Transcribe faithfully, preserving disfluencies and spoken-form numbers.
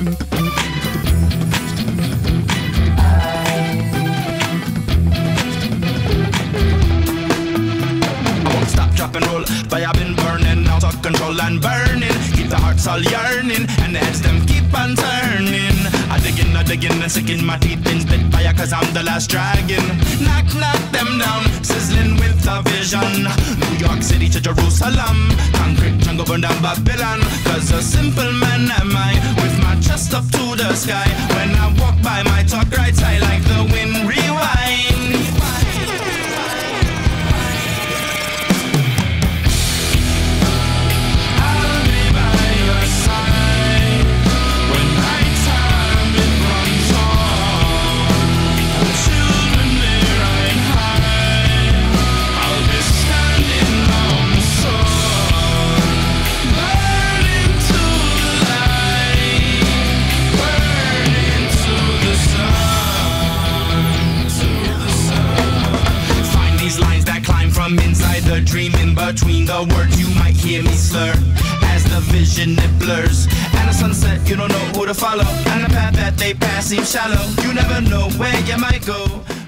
And roll, fire been burning, out of control and burning. Keep the hearts all yearning, and the heads them keep on turning. I dig in, I dig in, and sticking my teeth in spit fire, cause I'm the last dragon. Knock, knock them down, sizzling with a vision. New York City to Jerusalem, concrete jungle burn down Babylon. Cause a simple man am I, with my chest up to the sky. When I walk by my talk right side, like the wind rewind. From inside the dream, in between the words you might hear me slur as the vision it blurs. And the sunset, you don't know who to follow, and the path that they pass seems shallow. You never know where you might go.